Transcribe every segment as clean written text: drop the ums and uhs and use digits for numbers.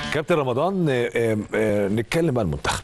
كابتن رمضان، نتكلم بقى المنتخب.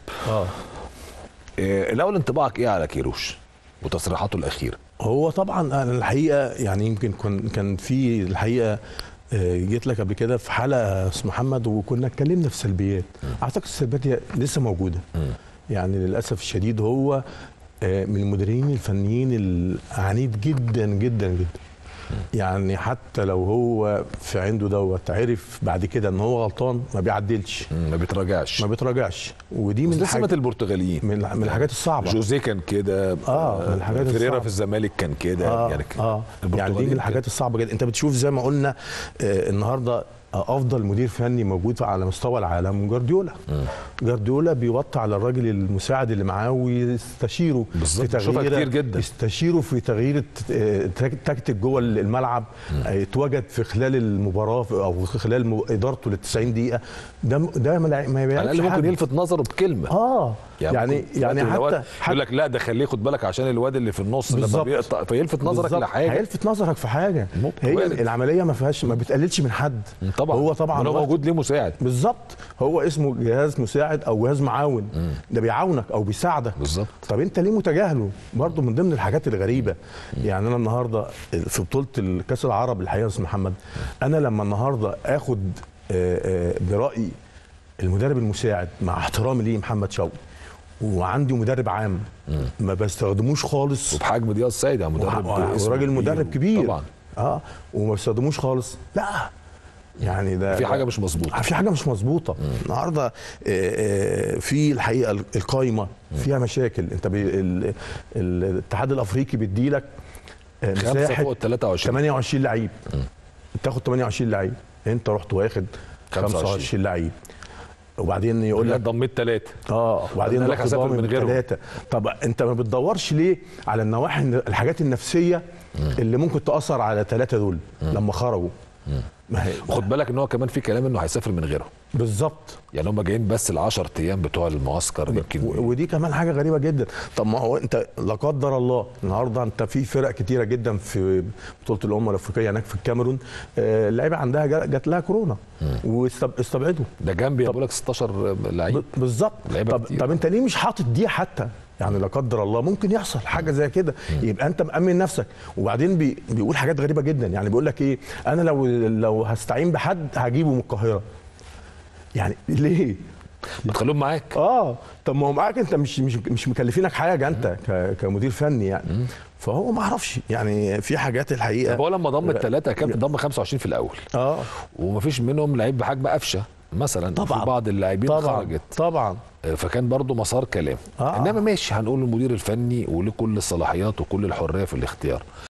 الاول انطباعك ايه على كيروش وتصريحاته الاخيره؟ هو طبعا انا الحقيقه يعني يمكن كان في الحقيقه جيت لك قبل كده في حلقه اسمها محمد وكنا اتكلمنا في سلبيات. اعتقد السلبيات هي لسه موجوده. يعني للاسف الشديد هو من المديرين الفنيين العنيد جدا جدا جدا. يعني حتى لو هو في عنده دوت عرف بعد كده ان هو غلطان ما بيعدلش، ما بيتراجعش ودي من سمة البرتغاليين، من الحاجات الصعبه. جوزيه كان كده، من الحاجات فيريرا في الزمالك كان كده، يعني دي من الحاجات الصعبه جدا. انت بتشوف زي ما قلنا النهارده افضل مدير فني موجود على مستوى العالم جارديولا بيوطي على الراجل المساعد اللي معاه ويستشيره في تغيير كتير جدا، يستشيره في تغيير تكتيك جوه الملعب اتوجد في خلال المباراه او خلال ادارته لل 90 دقيقه. ده ما على الاقل ممكن يلفت نظره بكلمه. يعني حتى يقول لك لا ده خليه خد بالك عشان الواد اللي في النص لما بيقطع فيلفت نظرك لحاجه، هيلفت نظرك في حاجه. هي العمليه ما فيهاش، ما بتقللش من حد. طبعا هو طبعا هو موجود ليه مساعد، بالظبط. هو اسمه جهاز مساعد او جهاز معاون، ده بيعاونك او بيساعدك بالظبط. طب انت ليه متجاهله؟ برضه من ضمن الحاجات الغريبه. يعني انا النهارده في بطوله الكاس العرب الحقيقه يا استاذ محمد، انا لما النهارده اخد برايي المدرب المساعد مع احترامي ليه محمد شوقي، وعندي مدرب عام ما بستخدموش خالص، وبحجم ضياء السيد يا مدرب وراجل مدرب كبير طبعا، وما بستخدموش خالص، لا يعني ده في حاجه مش مظبوطه، في حاجه مش مظبوطه. النهارده في الحقيقه القايمه فيها مشاكل. انت الاتحاد الافريقي بيديلك مساحه فوق 28 لعيب، تاخد 28 لعيب، انت رحت واخد 25 لعيب، وبعدين يقول لك ضميت 3 وبعدين لك هسافر من غيرهم 3. طب انت ما بتدورش ليه على النواحي الحاجات النفسيه اللي ممكن تاثر على 3 دول لما خرجوا؟ خد بالك ان هو كمان في كلام انه هيسافر من غيرهم بالظبط. يعني هم جايين بس ال10 ايام بتوع المعسكر يمكن، ودي كمان حاجه غريبه جدا. طب ما هو انت لا قدر الله النهارده انت في فرق كتيره جدا في بطوله الامم الافريقيه هناك في الكاميرون، اللعيبه عندها جات لها كورونا واستبعدوا. ده جنبي بقول لك 16 لعيب بالظبط. طب انت ليه مش حاطط دي حتى؟ يعني لا قدر الله ممكن يحصل حاجه زي كده، يبقى انت مأمن نفسك. وبعدين بيقول حاجات غريبه جدا. يعني بيقول لك ايه، انا لو هستعين بحد هجيبه من القاهره. يعني ليه؟ ما تخلوهم معاك. طب ما هو معاك، انت مش مكلفينك حاجه انت كمدير فني يعني. فهو ما اعرفش يعني في حاجات الحقيقه. طب هو لما ضم ال3 كابتن ضم 25 في الاول ومفيش منهم لعيب بحجم قفشه مثلا، طبعا في بعض اللاعبين خرجت طبعا، فكان برضو مسار كلام. انما ماشي، هنقول المدير الفني وليه كل الصلاحيات وكل الحريه في الاختيار.